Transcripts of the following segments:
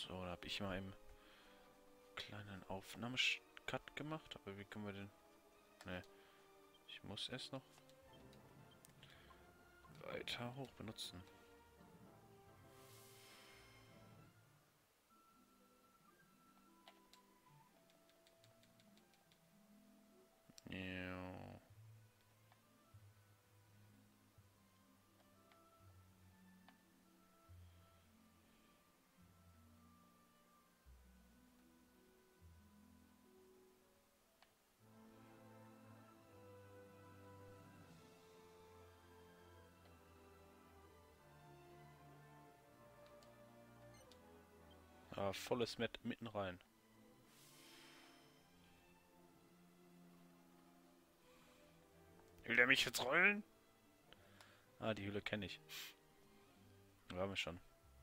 So, da habe ich mal einen kleinen Aufnahmecut gemacht. Aber wie können wir den... Ne, ich muss erst noch weiter hoch benutzen. Ja. Volles Met mitten rein. Will der mich jetzt rollen? Ah, die Höhle kenne ich. Da waren wir schon.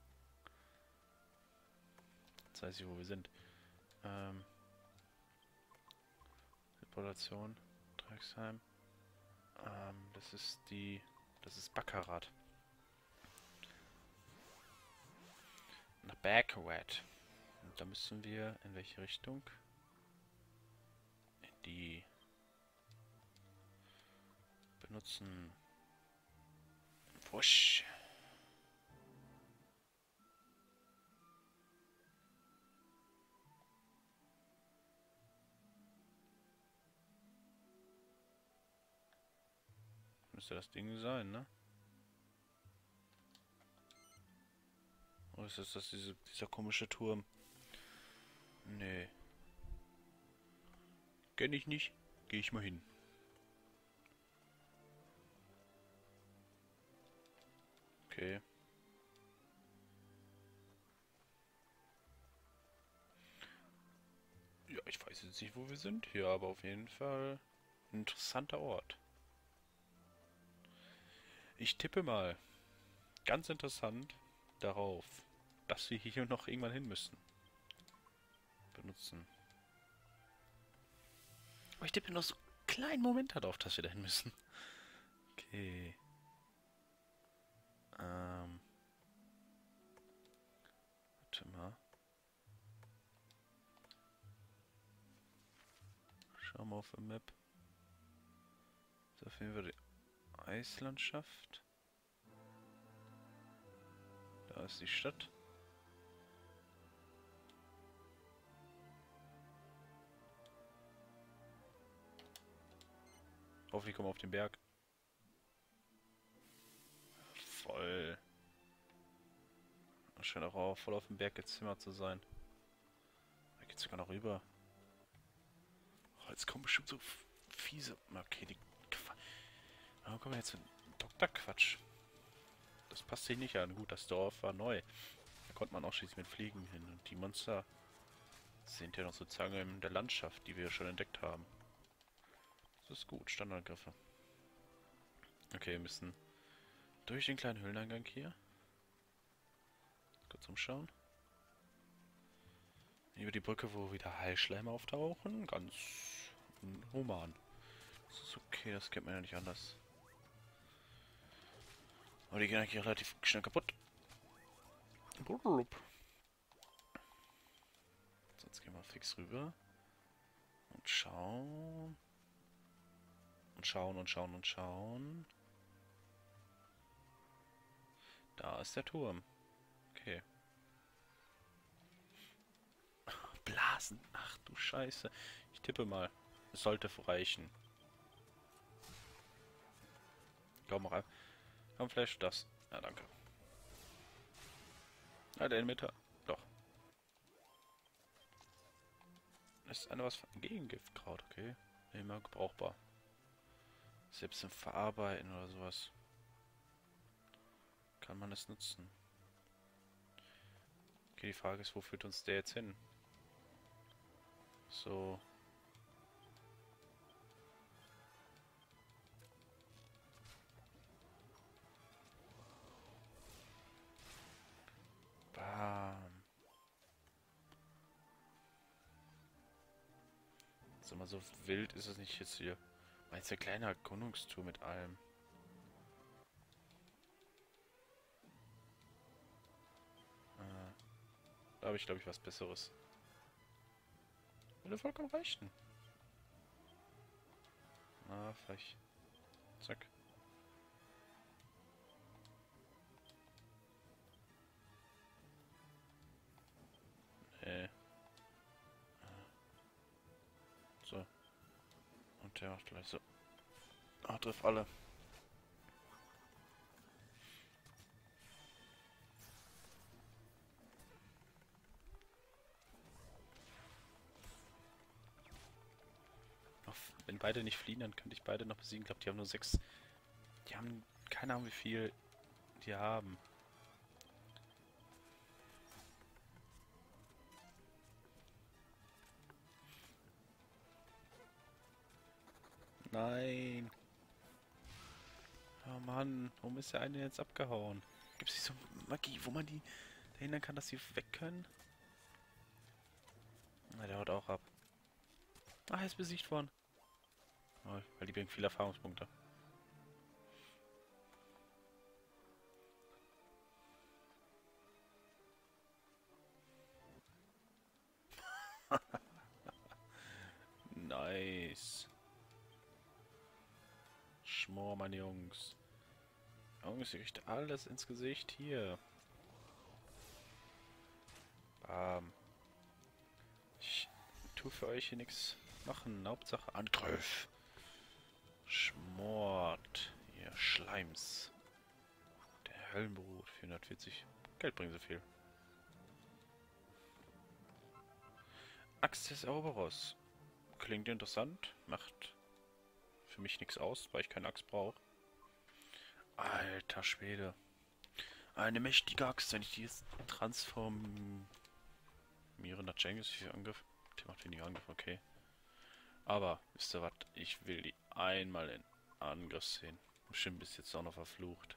Jetzt weiß ich, wo wir sind. Ähm, Reproduktion, Dreiecksheim. Das ist die... Das ist Baccarat. Nach Baccarat. Und da müssen wir... In welche Richtung? In die... Benutzen... Wusch. Müsste das Ding sein, ne? Oder ist das dieser komische Turm? Nee. Kenn ich nicht. Gehe ich mal hin. Okay. Ja, ich weiß jetzt nicht, wo wir sind hier, aber auf jeden Fall ein interessanter Ort. Ich tippe mal, ganz interessant, darauf, dass wir hier noch irgendwann hin müssen. Benutzen. Aber ich tippe noch so einen kleinen Moment darauf, dass wir dahin müssen. Okay. Warte mal. Schauen wir auf der Map. So, finden wir die Eislandschaft. Da ist die Stadt. Hoffentlich kommen wir auf den Berg. Voll. Das scheint auch voll auf dem Berg gezimmert zu sein. Da geht's sogar noch rüber. Oh, jetzt kommen bestimmt so fiese... Okay, die... Warum kommen wir jetzt in Dr. Quatsch? Das passt sich nicht an. Gut, das Dorf war neu. Da konnte man auch schließlich mit Fliegen hin. Und die Monster sind ja noch sozusagen in der Landschaft, die wir schon entdeckt haben. Das ist gut. Standardangriffe. Okay, wir müssen durch den kleinen Höhleneingang hier. Kurz umschauen. Über die Brücke, wo wieder Heilschleime auftauchen. Ganz human. Das ist okay, das kennt man ja nicht anders. Aber die gehen eigentlich relativ schnell kaputt. Jetzt gehen wir fix rüber. Und schauen. Und schauen und schauen und schauen. Da ist der Turm. Okay. Blasen. Ach du Scheiße. Ich tippe mal. Es sollte reichen. Komm, mach ein. Komm, Flash, das. Ja, danke. Ah, der in der Mitte. Doch. Ist eine was gegen Giftkraut, okay. Immer gebrauchbar. Selbst im Verarbeiten oder sowas kann man es nutzen. Okay, die Frage ist, wo führt uns der jetzt hin? So. Bam. Sag mal, so wild ist es nicht jetzt hier. Meinst du, ein kleiner Erkundungstour mit allem? Da habe ich, glaube ich, was Besseres. Würde vollkommen reichen. Na, vielleicht. Zack. So. Und der macht gleich so. Ah, trifft alle. Wenn beide nicht fliehen, dann könnte ich beide noch besiegen. Ich glaube, die haben nur 6. Die haben keine Ahnung, wie viel die haben. Nein. Oh Mann, warum ist der eine jetzt abgehauen? Gibt es nicht so Magie, wo man die verhindern kann, dass sie weg können? Na, der haut auch ab. Ah, er ist besiegt worden. Oh, weil die bringen viele Erfahrungspunkte. Nice. Schmor, meine Jungs. Jungs, ihr kriegt alles ins Gesicht hier. Bam. Ich tue für euch hier nichts machen. Hauptsache Angriff. Schmort. Ihr Schleims. Der Höllenbrut. 440. Geld bringen sie viel. Axt des Eroberers. Klingt interessant. Macht für mich nichts aus, weil ich keine Axt brauche. Alter Schwede. Eine mächtige Axt, wenn ich die jetzt transformiere nach Cengiz, wie viel Angriff? Die macht weniger Angriff, okay. Aber, wisst ihr was? Ich will die einmal in Angriff sehen. Bestimmt bist jetzt auch noch verflucht.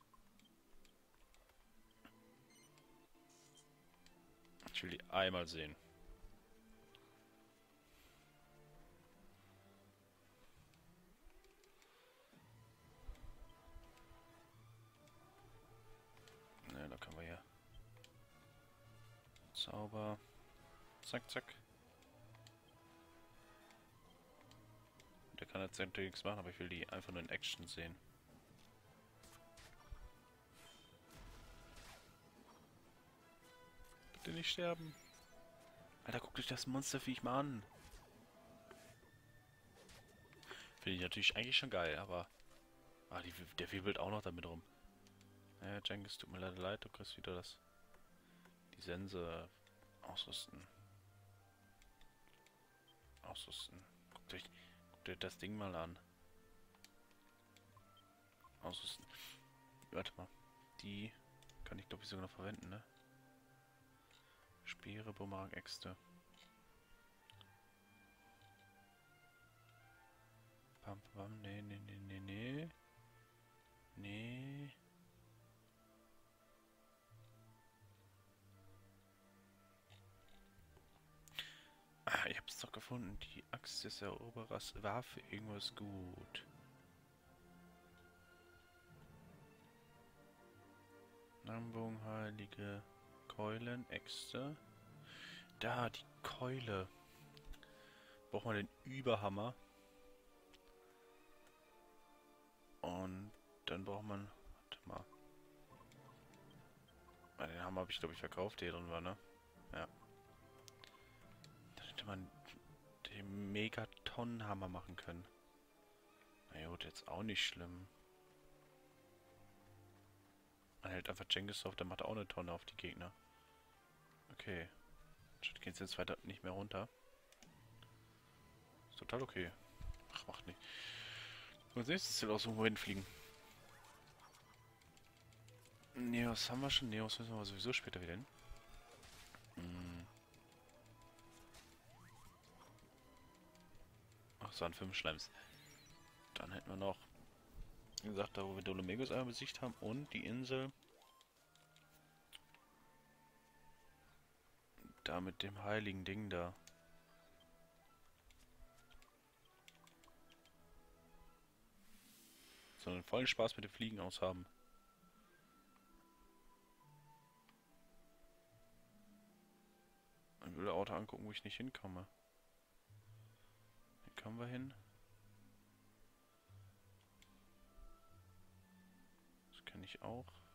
Ich will die einmal sehen. Ne, da können wir hier. Zauber. Zack, zack. Der kann jetzt natürlich nichts machen, aber ich will die einfach nur in Action sehen. Bitte nicht sterben. Alter, guckt euch das Monsterviech mal an. Finde ich natürlich eigentlich schon geil, aber... Ah, der wirbelt auch noch damit rum. Naja, Cengiz, tut mir leider leid, du kriegst wieder das... Die Sense ausrüsten. Ausrüsten. Guckt euch das Ding mal an. Ausrüsten. Warte mal. Die kann ich glaube ich sogar noch verwenden, ne? Speere, Bumerang, Äxte. Pam, pam, nee, nee, nee, nee, nee. Nee. Ah, ich hab's doch gefunden. Die Axt des Eroberers war für irgendwas gut. Namenbogen, heilige Keulen, Äxte. Da, die Keule. Braucht man den Überhammer. Und dann braucht man... Warte mal. Ah, den Hammer habe ich glaube ich verkauft, der hier drin war, ne? Ja. Dann hätte man den Megaton-Hammer machen können. Na gut, jetzt auch nicht schlimm. Man hält einfach Cengiz auf, der macht auch eine Tonne auf die Gegner. Okay. Statt geht's jetzt weiter nicht mehr runter. Ist total okay. Ach, macht nicht. Und als nächstes Ziel aus irgendwo hinfliegen. Neos haben wir schon. Neos müssen wir sowieso später wieder hin. Ach, es waren 5 Schleims. Dann hätten wir noch, wie gesagt, da wo wir Dolomegus einmal besiegt haben und die Insel. Da mit dem heiligen Ding da. Sondern vollen Spaß mit dem Fliegen aus haben. Ein Müllauto angucken, wo ich nicht hinkomme. Hier kommen wir hin. Das kenne ich auch.